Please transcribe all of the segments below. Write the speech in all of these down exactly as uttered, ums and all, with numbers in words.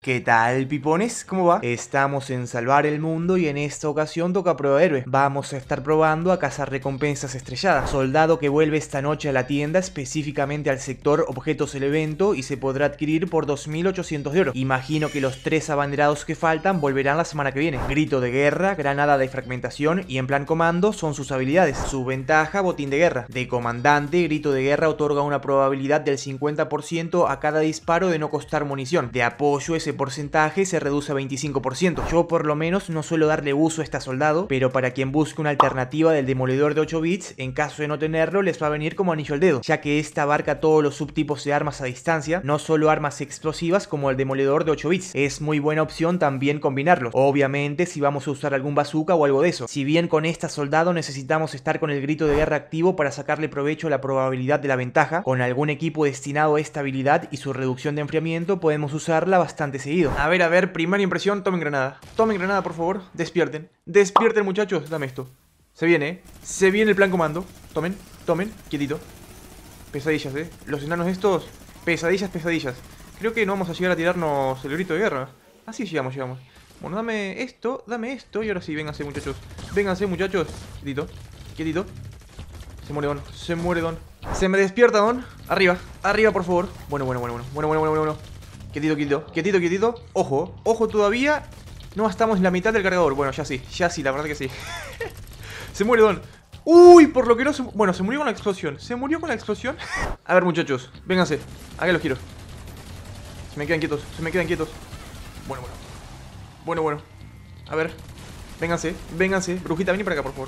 ¿Qué tal, pipones? ¿Cómo va? Estamos en Salvar el Mundo y en esta ocasión toca prueba de héroe. Vamos a estar probando a cazar recompensas estrelladas. Soldado que vuelve esta noche a la tienda, específicamente al sector Objetos del Evento, y se podrá adquirir por dos mil ochocientos de oro. Imagino que los tres abanderados que faltan volverán la semana que viene. Grito de guerra, granada de fragmentación y en plan comando son sus habilidades. Su ventaja, botín de guerra. De comandante, grito de guerra otorga una probabilidad del cincuenta por ciento a cada disparo de no costar munición. De apoyo, ese porcentaje se reduce a veinticinco por ciento. Yo por lo menos no suelo darle uso a este soldado, pero para quien busque una alternativa del demoledor de ocho bits, en caso de no tenerlo les va a venir como anillo al dedo, ya que esta abarca todos los subtipos de armas a distancia, no solo armas explosivas como el demoledor de ocho bits. Es muy buena opción también combinarlos, obviamente si vamos a usar algún bazooka o algo de eso. Si bien con esta soldado necesitamos estar con el grito de guerra activo para sacarle provecho a la probabilidad de la ventaja, con algún equipo destinado a esta habilidad y su reducción de enfriamiento podemos usarla bastante seguido. A ver, a ver, primera impresión, tomen granada. Tomen granada, por favor, despierten. Despierten, muchachos, dame esto. Se viene, ¿eh? Se viene el plan comando. Tomen, tomen, quietito. Pesadillas, ¿eh? Los enanos estos, pesadillas, pesadillas. Creo que no vamos a llegar a tirarnos el grito de guerra. Así llegamos, llegamos. Bueno, dame esto, dame esto. Y ahora sí, vénganse, muchachos. Vénganse, muchachos. Quietito, quietito. Se muere Don, se muere Don. Se me despierta Don. Arriba, arriba, por favor. Bueno, bueno, bueno, bueno, bueno, bueno, bueno, bueno. Quietito, quietito, quietito, quietito. Ojo, ojo todavía. No estamos en la mitad del cargador. Bueno, ya sí, ya sí, la verdad que sí. Se muere Don. Uy, por lo que no se... Bueno, se murió con la explosión. Se murió con la explosión. A ver, muchachos, vénganse. Acá los quiero. Se me quedan quietos, se me quedan quietos. Bueno, bueno. Bueno, bueno. A ver. Vénganse, vénganse. Brujita, vení para acá, por favor.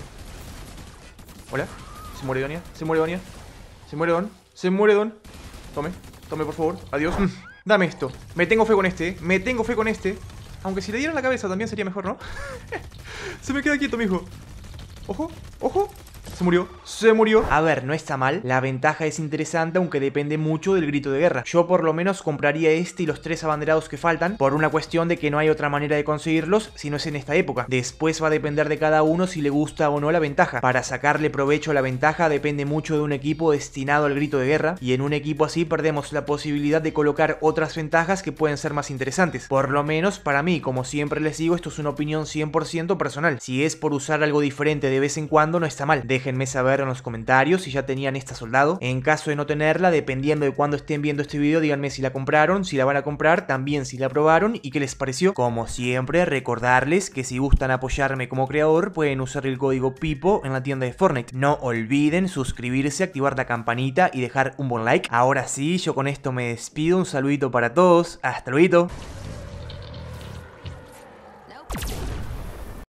Hola. Se muere Donia, se muere Donia. Se muere Don, se muere Don. Tome, tome, por favor. Adiós. Dame esto. Me tengo fe con este, ¿eh? Me tengo fe con este. Aunque si le dieran la cabeza también sería mejor, ¿no? Se me queda quieto, mijo. Ojo, ojo. Se murió, se murió. A ver, no está mal. La ventaja es interesante, aunque depende mucho del grito de guerra. Yo por lo menos compraría este y los tres abanderados que faltan, por una cuestión de que no hay otra manera de conseguirlos si no es en esta época. Después va a depender de cada uno si le gusta o no la ventaja. Para sacarle provecho a la ventaja depende mucho de un equipo destinado al grito de guerra, y en un equipo así perdemos la posibilidad de colocar otras ventajas que pueden ser más interesantes. Por lo menos para mí, como siempre les digo, esto es una opinión cien por ciento personal. Si es por usar algo diferente de vez en cuando, no está mal. Déjenme saber en los comentarios si ya tenían esta soldado. En caso de no tenerla, dependiendo de cuándo estén viendo este video, díganme si la compraron, si la van a comprar, también si la probaron y qué les pareció. Como siempre, recordarles que si gustan apoyarme como creador, pueden usar el código Pipo en la tienda de Fortnite. No olviden suscribirse, activar la campanita y dejar un buen like. Ahora sí, yo con esto me despido. Un saludito para todos. Hasta luego.